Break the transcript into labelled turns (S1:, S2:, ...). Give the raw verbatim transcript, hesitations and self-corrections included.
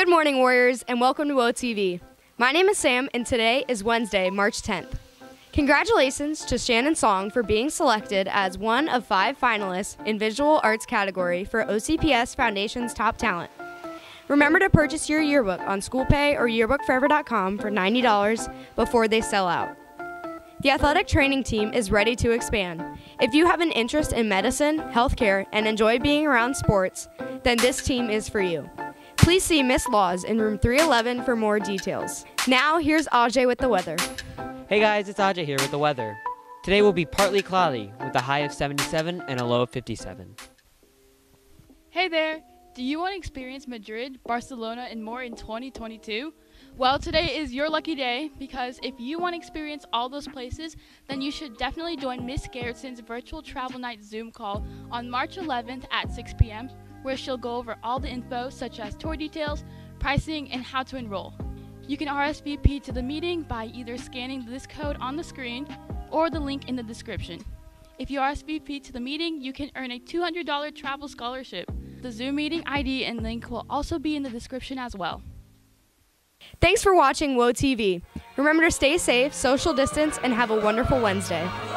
S1: Good morning, Warriors, and welcome to O T V. My name is Sam, and today is Wednesday, March tenth. Congratulations to Shannon Song for being selected as one of five finalists in Visual Arts category for O C P S Foundation's Top Talent. Remember to purchase your yearbook on SchoolPay or yearbook forever dot com for ninety dollars before they sell out. The athletic training team is ready to expand. If you have an interest in medicine, healthcare, and enjoy being around sports, then this team is for you. Please see Miss Laws in room three eleven for more details. Now, here's Ajay with the weather.
S2: Hey guys, it's Ajay here with the weather. Today will be partly cloudy with a high of seventy-seven and a low of fifty-seven.
S3: Hey there! Do you want to experience Madrid, Barcelona, and more in twenty twenty-two? Well, today is your lucky day because if you want to experience all those places, then you should definitely join Miss Garrett's virtual travel night Zoom call on March eleventh at six p m, where she'll go over all the info such as tour details, pricing, and how to enroll. You can R S V P to the meeting by either scanning this code on the screen or the link in the description. If you R S V P to the meeting, you can earn a two hundred dollars travel scholarship. The Zoom meeting I D and link will also be in the description as well.
S1: Thanks for watching W O T V. Remember to stay safe, social distance, and have a wonderful Wednesday.